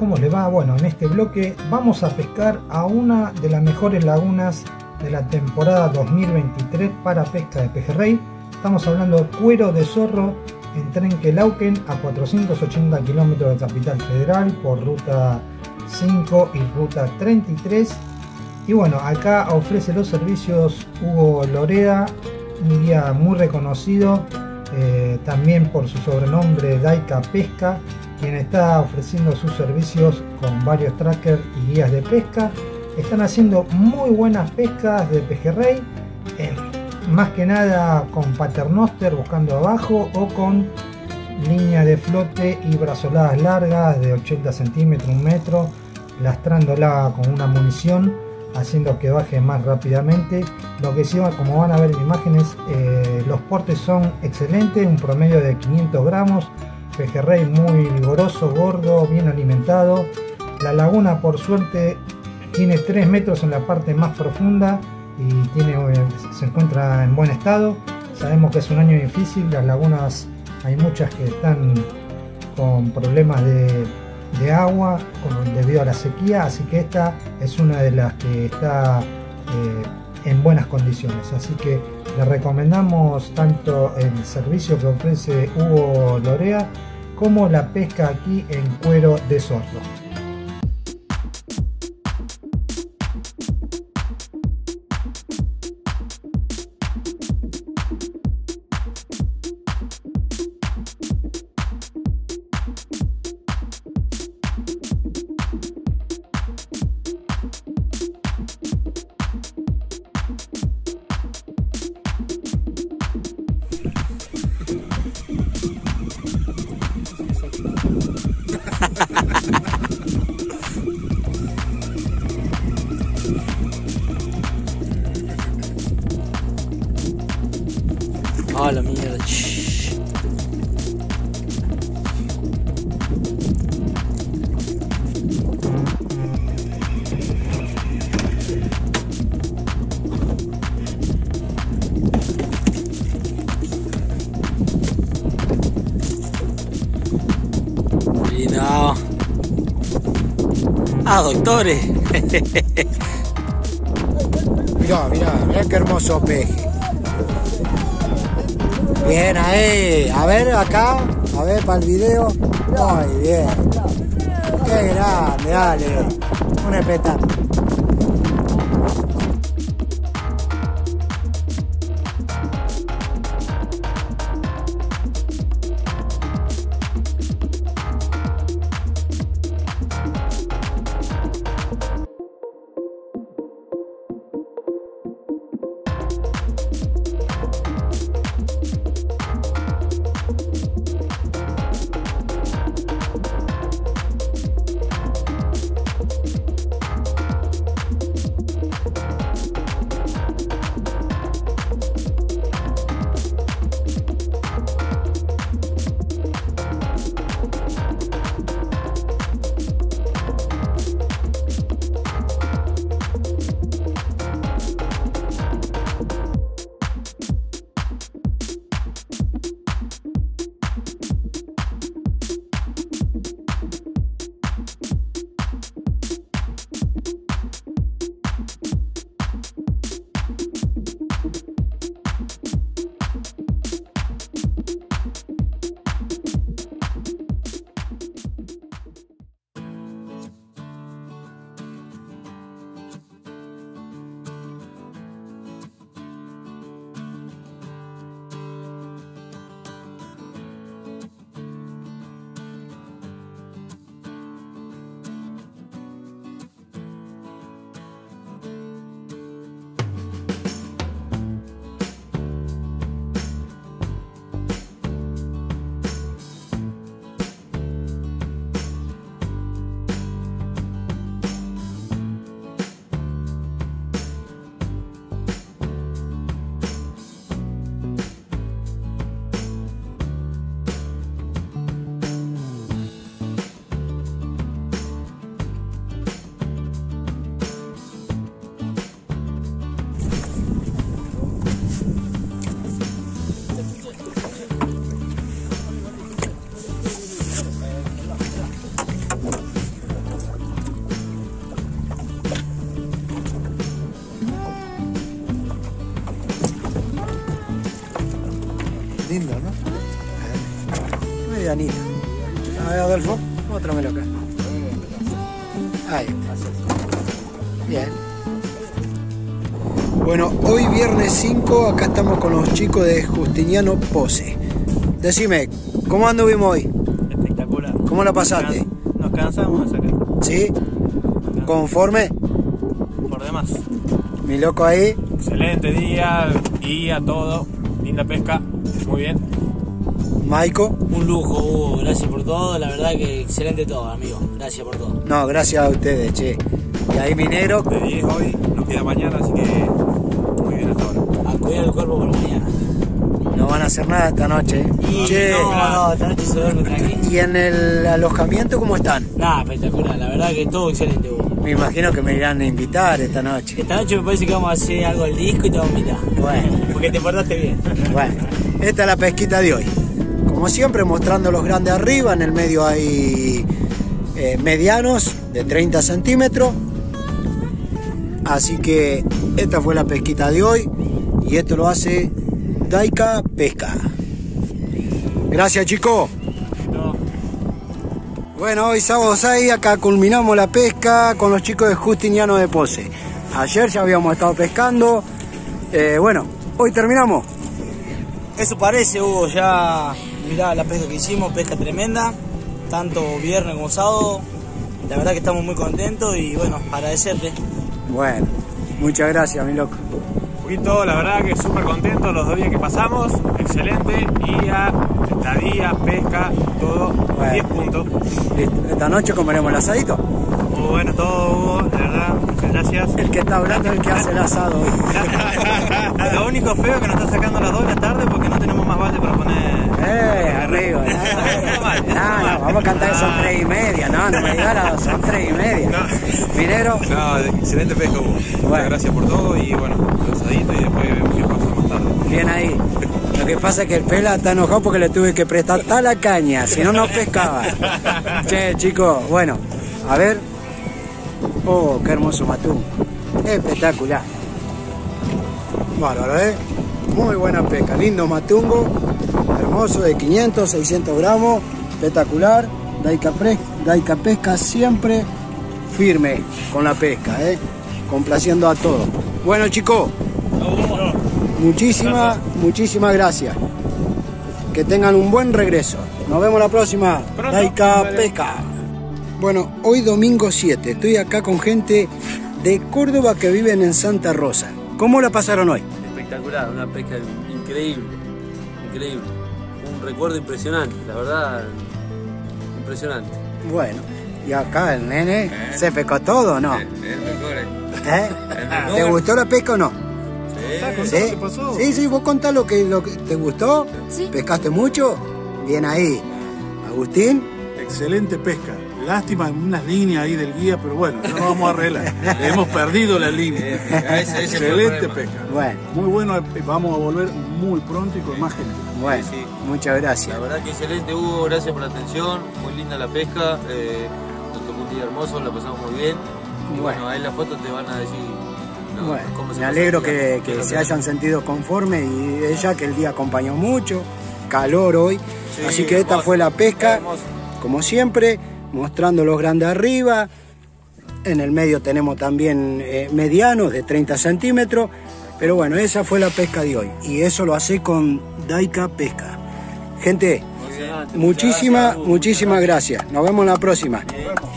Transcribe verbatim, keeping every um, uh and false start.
¿cómo le va? Bueno, en este bloque vamos a pescar a una de las mejores lagunas de la temporada dos mil veintitrés para pesca de pejerrey. Estamos hablando de Cuero de Zorro en Trenquelauquen, a cuatrocientos ochenta kilómetros de Capital Federal por ruta cinco y ruta treinta y tres. Y bueno, acá ofrece los servicios Hugo Lorea, un guía muy reconocido, eh, también por su sobrenombre Daika Pesca, quien está ofreciendo sus servicios con varios trackers y guías de pesca. Están haciendo muy buenas pescas de pejerrey, eh, más que nada con paternoster buscando abajo o con línea de flote y brazoladas largas de ochenta centímetros, un metro, lastrándola con una munición, haciendo que baje más rápidamente. Lo que sí, como van a ver en imágenes, eh, los portes son excelentes, un promedio de quinientos gramos, pejerrey muy vigoroso, gordo, bien alimentado. La laguna, por suerte, tiene tres metros en la parte más profunda y tiene, se encuentra en buen estado. Sabemos que es un año difícil, las lagunas hay muchas que están con problemas de, de agua con, debido a la sequía, así que esta es una de las que está eh, en buenas condiciones. Así que le recomendamos tanto el servicio que ofrece Hugo Lorea como la pesca aquí en Cuero de Zorro. Ah, la mierda. Y no. Ah, doctores. Mirá, mirá, mirá qué hermoso peje. Bien ahí, a ver acá, a ver para el video. Muy bien. Qué grande, dale. Un espectáculo. medianita. A ver, Adolfo, móstramelo acá. Ahí está. Bien. Bueno, hoy viernes cinco, acá estamos con los chicos de Justiniano Pose. Decime, ¿cómo anduvimos hoy? Espectacular. ¿Cómo la pasaste? Nos cansamos de sacar. ¿Sí? ¿Conforme? Por demás. Mi loco ahí. Excelente día, guía, todo. Linda pesca. Muy bien. Maico. Un lujo, Hugo. Gracias por todo. La verdad que excelente todo, amigo. Gracias por todo. No, gracias a ustedes, che. Y ahí mi negro. De diez hoy, nos queda mañana, así que muy bien hasta ahora. A cuidar el cuerpo para mañana. No van a hacer nada esta noche. Y Che. no, no, esta noche se duerme tranquilo. ¿Y en el alojamiento cómo están? Nada, espectacular. La verdad que todo excelente, Hugo. Me imagino que me irán a invitar esta noche. Esta noche me parece que vamos a hacer algo al disco y te vamos a invitar. Bueno, Porque te portaste bien. bueno. Esta es la pesquita de hoy. Como siempre, mostrando los grandes arriba. En el medio hay eh, medianos de treinta centímetros. Así que esta fue la pesquita de hoy. Y esto lo hace Daika Pesca. Gracias, chicos. No. Bueno, hoy sábado seis, acá culminamos la pesca con los chicos de Justiniano de Pose. Ayer ya habíamos estado pescando. Eh, bueno, hoy terminamos. Eso parece, Hugo. Ya mirá la pesca que hicimos, pesca tremenda. Tanto viernes como sábado. La verdad que estamos muy contentos y bueno, agradecerte. Bueno, muchas gracias, mi loco. Poquito, la verdad que súper contento los dos días que pasamos. Excelente, guía, estadía, pesca, todo. Bueno. diez puntos. Listo. Esta noche comeremos el asadito. Muy bueno todo, Hugo, de verdad. Muchas gracias. El que está hablando es el que hace el asado hoy. Lo único feo es que nos está sacando a las dos de la tarde porque no tenemos más balde para poner. Eh, arriba. No, no, no, vamos a cantar que son tres y media. No, no me digas las dos, son tres y media. No. Minero. No, excelente pesca, Hugo. Muchas Bueno. gracias por todo y bueno, el asadito y después vemos qué pasa más tarde. Bien ahí. Lo que pasa es que el pela está enojado porque le tuve que prestar tal la caña, si no, no pescaba. Che, chicos, bueno, a ver. Oh, qué hermoso matún. Espectacular. Bárbaro, ¿eh? Muy buena pesca, lindo matungo. Hermoso, de quinientos, seiscientos gramos. Espectacular. Daika, Daika Pesca siempre firme con la pesca, ¿eh? Complaciendo a todos. Bueno, chicos. Muchísimas, muchísimas gracias. Que tengan un buen regreso. Nos vemos la próxima. Pronto. Daika Dale. Pesca. Bueno, hoy domingo siete. Estoy acá con gente de Córdoba que viven en Santa Rosa. ¿Cómo la pasaron hoy? Espectacular, una pesca increíble, increíble. Un recuerdo impresionante, la verdad, impresionante. Bueno, y acá el nene se pescó todo, ¿o no? El mejor, ¿Eh? ¿Te gustó la pesca o no? ¿Sí? ¿Sí? ¿Qué pasó? Sí, sí, vos contá lo que, lo que te gustó. Sí. ¿Pescaste mucho? Bien ahí. Agustín. Excelente pesca. Lástima en unas líneas ahí del guía, pero bueno, no lo vamos a arreglar. Le hemos perdido la línea. Ese- ese fue el Excelente problema. pesca. Bueno, Muy bueno, vamos a volver muy pronto y con más gente. bueno, Sí. muchas gracias. La verdad que excelente, Hugo, gracias por la atención, muy linda la pesca, eh, nos tocó un día hermoso, la pasamos muy bien. Y Bueno. bueno, ahí en la foto te van a decir no, Bueno, cómo se me pasó alegro el día, que, qué es que lo se hayan sentido conformes y ella que el día acompañó mucho, calor hoy, Sí, así que esta hermoso, fue la pesca, hermoso. como siempre, mostrando los grandes arriba, en el medio tenemos también eh, medianos de treinta centímetros, pero bueno, esa fue la pesca de hoy y eso lo hace con Daika Pesca. Gente, Emocionante, muchas muchísimas, gracias, Hugo, muchísimas gracias, nos vemos la próxima. muchas gracias.